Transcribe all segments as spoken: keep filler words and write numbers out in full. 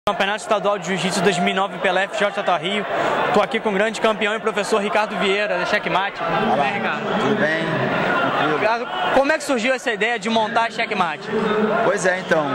Campeonato Estadual de Jiu-Jitsu dois mil e nove pela F J Tatuapé Rio. Estou aqui com o grande campeão e professor Ricardo Vieira, da Checkmate. Tudo bem, Ricardo? Tudo bem. Ricardo, como é que surgiu essa ideia de montar a Checkmate? Pois é, então,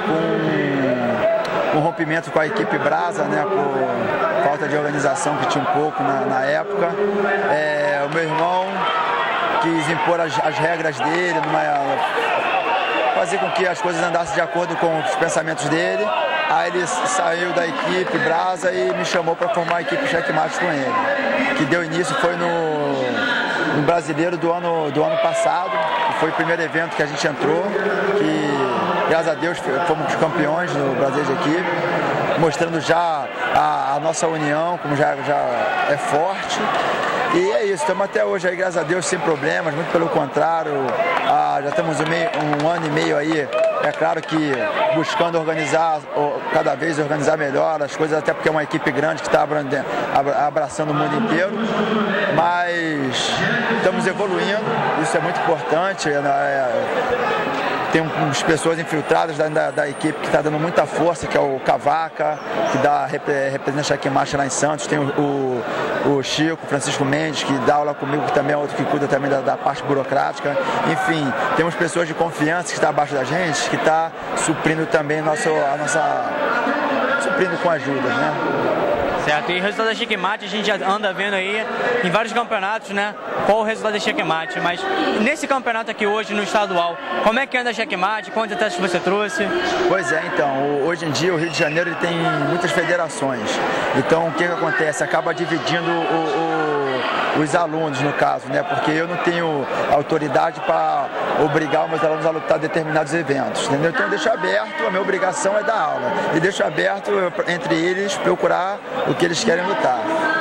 com um rompimento com a equipe Brasa, né, por falta de organização que tinha um pouco na, na época, é, o meu irmão quis impor as, as regras dele, numa, fazer com que as coisas andassem de acordo com os pensamentos dele. Aí ele saiu da equipe Brasa e me chamou para formar a equipe Checkmate com ele, que deu início foi no, no Brasileiro do ano, do ano passado, que foi o primeiro evento que a gente entrou, que graças a Deus fomos campeões no Brasileiro de equipe, mostrando já a, a nossa união, como já, já é forte. E é isso, estamos até hoje aí, graças a Deus, sem problemas, muito pelo contrário, ah, já estamos um, meio, um ano e meio aí, é claro que buscando organizar, cada vez organizar melhor as coisas, até porque é uma equipe grande que está abraçando o mundo inteiro, mas estamos evoluindo, isso é muito importante. É, tem umas pessoas infiltradas da, da, da equipe que está dando muita força, que é o Cavaca, que dá, representa a Checkmate lá em Santos, tem o, o, o Chico, Francisco Mendes, que dá aula comigo, que também é outro que cuida também da, da parte burocrática. Enfim, temos pessoas de confiança que estão abaixo da gente, que está suprindo também nosso, a nossa... suprindo com ajudas, né? Certo, e o resultado da Checkmate a gente já anda vendo aí em vários campeonatos, né? Qual o resultado da Checkmate, mas nesse campeonato aqui hoje no estadual, como é que anda a Checkmate? Quantos atletas você trouxe? Pois é, então, hoje em dia o Rio de Janeiro ele tem muitas federações, então o que, que acontece? Acaba dividindo o, o, os alunos, no caso, né? Porque eu não tenho autoridade para obrigar os meus alunos a lutar determinados eventos, entendeu? Então eu deixo aberto, a minha obrigação é dar aula, e deixo aberto entre eles procurar o que eles querem lutar.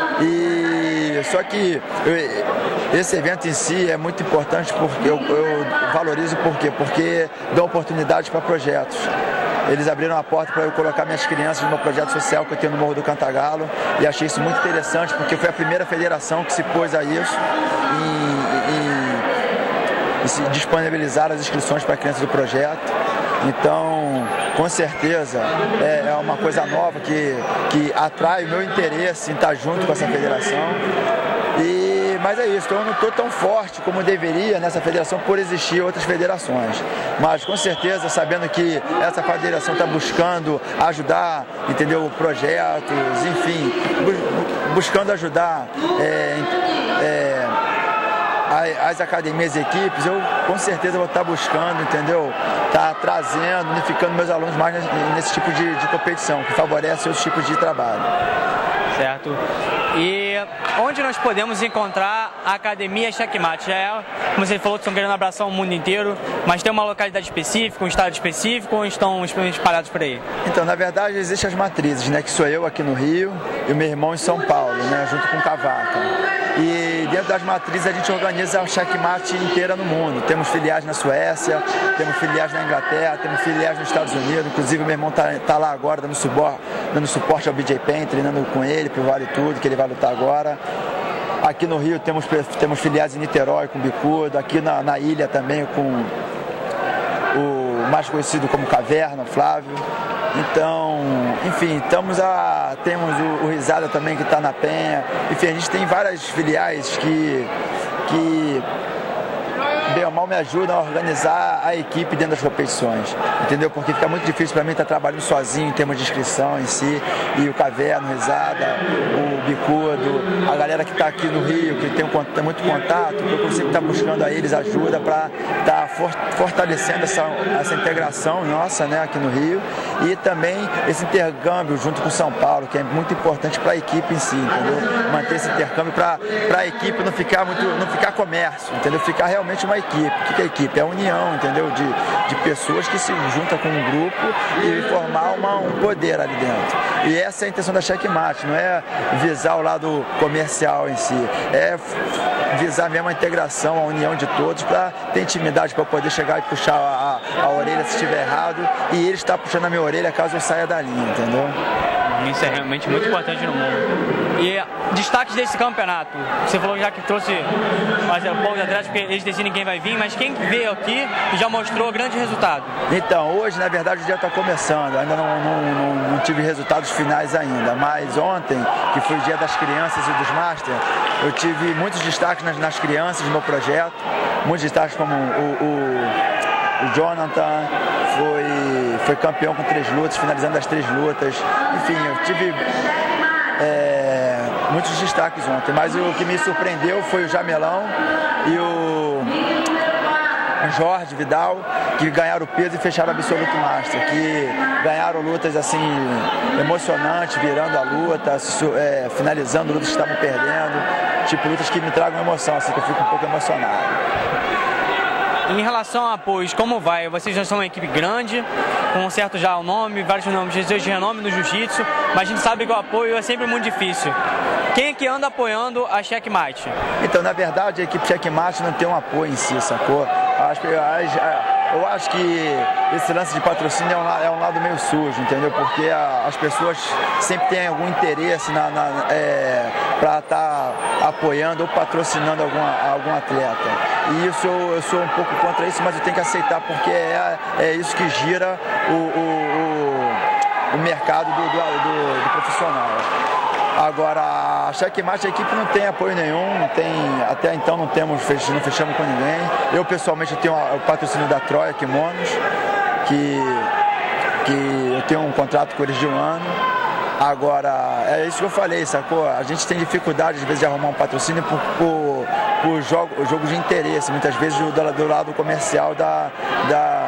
E só que eu, esse evento em si é muito importante porque eu, eu valorizo por quê? Porque dá oportunidade para projetos. Eles abriram a porta para eu colocar minhas crianças no meu projeto social que eu tenho no Morro do Cantagalo e achei isso muito interessante porque foi a primeira federação que se pôs a isso e, e, e se disponibilizar as inscrições para crianças do projeto. Então, com certeza, é, é uma coisa nova que, que atrai o meu interesse em estar junto com essa federação. E, mas é isso, então eu não estou tão forte como deveria nessa federação por existir outras federações. Mas com certeza, sabendo que essa federação está buscando ajudar, entendeu, projetos, enfim, bu buscando ajudar é, é, as academias e equipes, eu com certeza vou estar buscando, entendeu? Tá trazendo, unificando meus alunos mais nesse tipo de, de competição, que favorece outros tipos de trabalho. Certo. E onde nós podemos encontrar a Academia Checkmate? Já é, como você falou, que estão querendo abraçar o mundo inteiro, mas tem uma localidade específica, um estado específico, ou estão espalhados por aí? Então, na verdade, existem as matrizes, né? Que sou eu aqui no Rio e o meu irmão em São Paulo, né? Junto com o Cavaca. E dentro das matrizes a gente organiza a Checkmate inteira no mundo. Temos filiais na Suécia, temos filiais na Inglaterra, temos filiais nos Estados Unidos. Inclusive, meu irmão está tá lá agora dando suporte, dando suporte ao B J Penn, treinando com ele pro Vale Tudo, que ele vai lutar agora. Aqui no Rio temos, temos filiais em Niterói com o Bicudo, aqui na, na ilha também com o mais conhecido como Caverna, o Flávio. Então, enfim, estamos a, temos o, o Risada também que está na Penha. Enfim, a gente tem várias filiais que, que bem ou mal me ajudam a organizar a equipe dentro das competições, entendeu? Porque fica muito difícil para mim estar trabalhando sozinho em termos de inscrição em si, e o Caverna, o Risada, o Bicudo, a galera que está aqui no Rio, que tem, um, tem muito contato, eu consigo estar buscando a eles ajuda para estar for, fortalecendo essa, essa integração nossa, né, aqui no Rio, e também esse intercâmbio junto com São Paulo, que é muito importante para a equipe em si, entendeu? Manter esse intercâmbio para a equipe não ficar muito, não ficar comércio, entendeu? Ficar realmente uma equipe. O que é a equipe? É a união, entendeu? De, de pessoas que se juntam com um grupo e formar uma, um poder ali dentro. E essa é a intenção da Checkmate, não é visar o lado comercial em si, é visar mesmo a integração, a união de todos para ter intimidade, para poder chegar e puxar a, a, a orelha se estiver errado e ele está puxando a minha orelha caso eu saia da linha, entendeu? Isso é realmente muito importante no mundo. E destaques desse campeonato, você falou já que trouxe mais poucos atletas, porque eles decidem quem vai vir, mas quem veio aqui e já mostrou grande resultado? Então, hoje, na verdade, o dia está começando, ainda não, não, não, não tive resultados finais ainda, mas ontem, que foi o dia das crianças e dos Master, eu tive muitos destaques nas, nas crianças do meu projeto, muitos destaques como o, o, o Jonathan, foi, foi campeão com três lutas, finalizando as três lutas, enfim, eu tive é, muitos destaques ontem, mas o que me surpreendeu foi o Jamelão e o Jorge Vidal, que ganharam o peso e fecharam o Absoluto Master, que ganharam lutas assim emocionantes, virando a luta, é, finalizando lutas que estavam perdendo, tipo lutas que me tragam emoção, assim, que eu fico um pouco emocionado. Em relação a apoios, como vai? Vocês já são uma equipe grande, com um certo já o nome, vários nomes de renome no jiu-jitsu, mas a gente sabe que o apoio é sempre muito difícil. Quem é que anda apoiando a Checkmate? Então, na verdade, a equipe Checkmate não tem um apoio em si, sacou? Acho que, eu acho que esse lance de patrocínio é um, é um lado meio sujo, entendeu? Porque a, as pessoas sempre têm algum interesse na, na, é, para estar tá apoiando ou patrocinando alguma, algum atleta. E isso eu, eu sou um pouco contra isso, mas eu tenho que aceitar porque é, é isso que gira o, o, o, o mercado do, do, do, do profissional. Agora, a Checkmate, a equipe não tem apoio nenhum, não tem, até então não temos, não fechamos com ninguém. Eu pessoalmente tenho o patrocínio da Troia Kimonos, que, que eu tenho um contrato com eles de um ano. Agora, é isso que eu falei, sacou? A gente tem dificuldade às vezes de arrumar um patrocínio por, por, por jogo, jogo de interesse, muitas vezes do, do lado comercial da, da,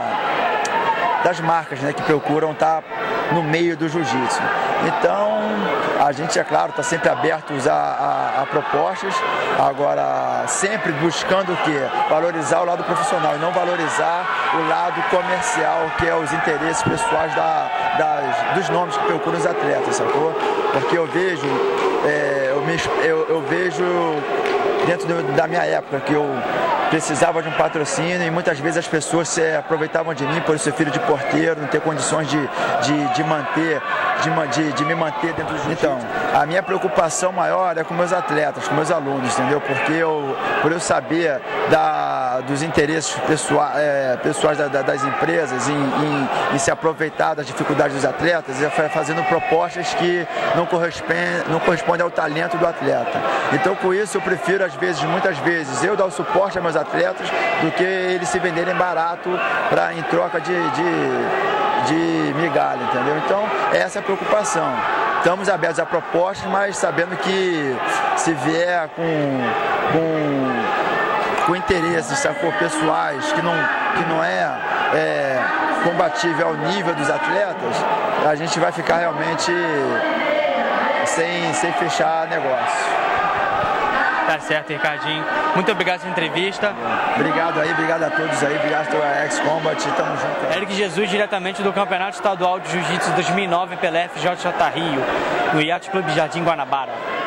das marcas, né, que procuram estar no meio do jiu-jitsu. Então, a gente, é claro, está sempre aberto a, a, a propostas, agora sempre buscando o quê? Valorizar o lado profissional e não valorizar o lado comercial, que é os interesses pessoais da, das, dos nomes que procuram os atletas, sacou? Porque eu vejo, é, eu, me, eu, eu vejo dentro do, da minha época que eu precisava de um patrocínio e muitas vezes as pessoas se aproveitavam de mim por eu ser filho de porteiro, não ter condições de, de, de manter, de, de, de me manter dentro do... Então, a minha preocupação maior é com meus atletas, com meus alunos, entendeu? Porque eu, por eu saber da, dos interesses pessoa, é, pessoais da, da, das empresas em, em, em se aproveitar das dificuldades dos atletas, eu fazendo propostas que não correspondem, não correspondem ao talento do atleta. Então, com isso, eu prefiro, às vezes, muitas vezes, eu dar o suporte a meus atletas do que eles se venderem barato pra, em troca de, de, de migalha, entendeu? Então, essa é a preocupação. Estamos abertos a propostas, mas sabendo que se vier com, com, com interesses, sacou, pessoais, que não, que não é, é compatível ao nível dos atletas, a gente vai ficar realmente sem, sem fechar negócio. Tá certo, Ricardinho. Muito obrigado pela entrevista. Obrigado aí, obrigado a todos aí, obrigado pela X-Combat, tamo junto. Eric Jesus, diretamente do Campeonato Estadual de Jiu-Jitsu dois mil e nove pela F J J Rio, no Yacht Clube Jardim Guanabara.